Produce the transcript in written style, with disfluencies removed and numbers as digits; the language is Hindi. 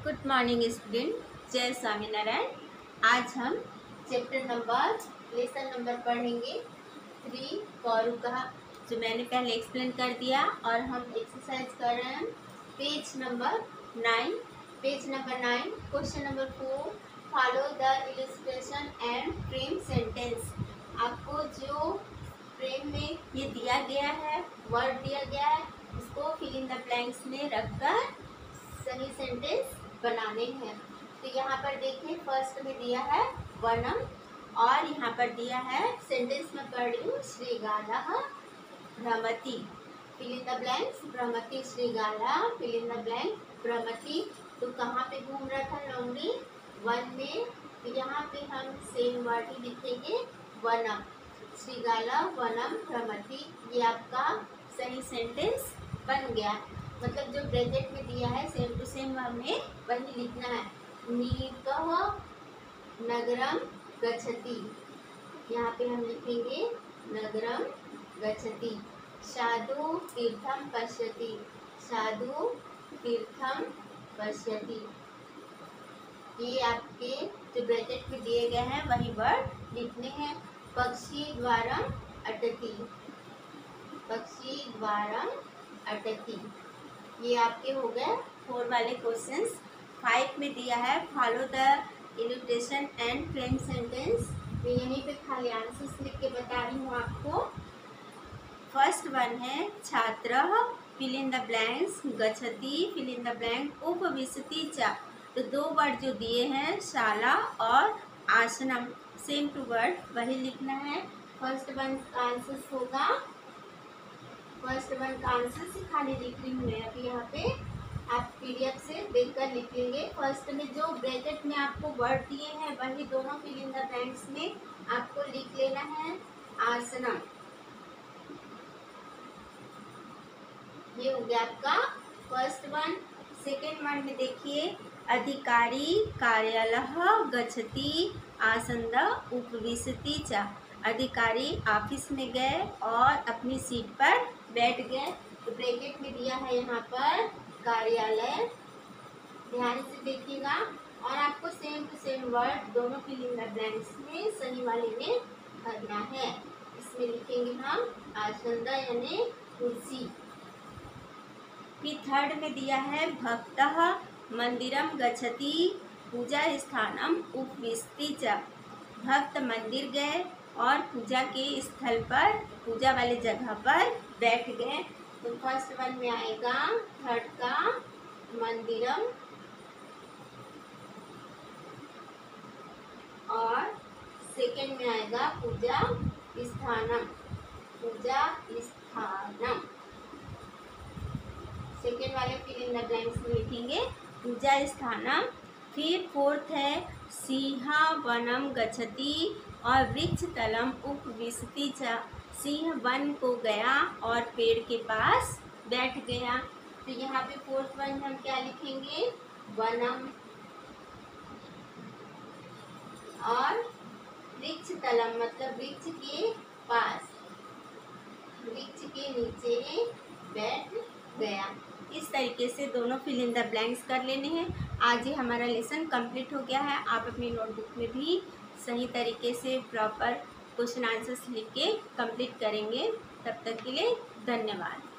गुड मॉर्निंग स्टूडेंट, जय स्वामीनारायण। आज हम लेसन नंबर पढ़ेंगे 3 कौरु कहा, जो मैंने पहले एक्सप्लेन कर दिया। और हम एक्सरसाइज कर रहे हैं page number 9। Question number 4, follow the illustration and frame sentence. आपको जो फ्रेम में ये दिया गया है, वर्ड दिया गया है, इसको फिल इन द ब्लैंक्स में रखकर सही सेंटेंस बनाने हैं। तो यहाँ पर देखिए, फर्स्ट में दिया है वनम और यहाँ पर दिया है सेंटेंस में पढ़ रही हूँ श्रीगालः भ्रमति, फिल इन द ब्लैंक्स। भ्रमति श्रीगाला, फिल इन द ब्लैंक भ्रमति। तो कहाँ पे घूम रहा था लोमड़ी? वन में। तो यहाँ पे हम सेम वर्ड ही लिखेंगे वनम, श्रीगाला वनम भ्रमति। ये आपका सही सेंटेंस बन गया। मतलब जो ब्रैकेट में दिया है सेम टू सेम हमें वही लिखना है। नीकः नगरम गच्छति, यहाँ पे हम लिखेंगे नगरम गच्छति। साधु तीर्थम पश्यति, साधु तीर्थम पश्यति। ये आपके जो ब्रैकेट में दिए गए हैं वही वर्ड लिखने हैं। पक्षी द्वारम अटति, पक्षी द्वारम अटति। ये आपके हो गए 4 वाले क्वेश्चंस। 5 में दिया है follow the illustration and frame sentence. मैं यहीं पे खाली आंसर्स लिख के बता रही हूँ आपको। फर्स्ट वन है छात्रः फिल इन द ब्लैंक्स, गच्छति फिल इन द ब्लैंक, उपविशति च। तो 2 वर्ड जो दिए हैं शाला और आसनम, सेम टू वर्ड वही लिखना है। फर्स्ट वन का आंसर्स होगा, फर्स्ट वन का आंसर से खाली लिख रही हूँ मैं अभी यहाँ पे, आप पीडीएफ से देखकर लिखेंगे। फर्स्ट में जो ब्रैकेट में आपको वर्ड दिए हैं वही दोनों फिल इन द ब्लैंक्स में आपको लिख लेना है। आसनम, ये हो गया आपका फर्स्ट वन। सेकेंड वन में देखिए, अधिकारी कार्यालयः गच्छति आसंद उपविशति च। अधिकारी ऑफिस में गए और अपनी सीट पर बैठ गए। तो ब्रैकेट में दिया है यहाँ पर कार्यालय, ध्यान से देखिएगा। और आपको सेम टू सेम वर्ड दोनों फिल इन द ब्लैंक्स में सही वाले में भरना है। इसमें लिखेंगे हम आसंद यानी कुर्सी। फिर थर्ड में दिया है भक्तः मंदिरम गच्छति पूजा स्थानम उपविशति च। भक्त मंदिर गए और पूजा के स्थल पर, पूजा वाले जगह पर बैठ गए। तो फर्स्ट वन में आएगा थर्ड का मंदिरम और सेकेंड में आएगा पूजा स्थानम, पूजा स्थानम। सेकेंड वाले फिल इन द ब्लैंक्स में लिखेंगे पूजा स्थानम। फिर फोर्थ है सिंह वनम गच्छति और वृक्ष तलम उपविशति च। सिंह वन को गया और पेड़ के पास बैठ गया। तो यहाँ पे फोर्थ वन हम क्या लिखेंगे? वनम और वृक्ष तलम, मतलब वृक्ष के पास, वृक्ष के नीचे बैठ गया। इस तरीके से दोनों फिल इन द ब्लैंक्स कर लेने हैं। आज ही हमारा लेसन कंप्लीट हो गया है। आप अपनी नोटबुक में भी सही तरीके से प्रॉपर क्वेश्चन आंसर्स लिख के कंप्लीट करेंगे। तब तक के लिए धन्यवाद।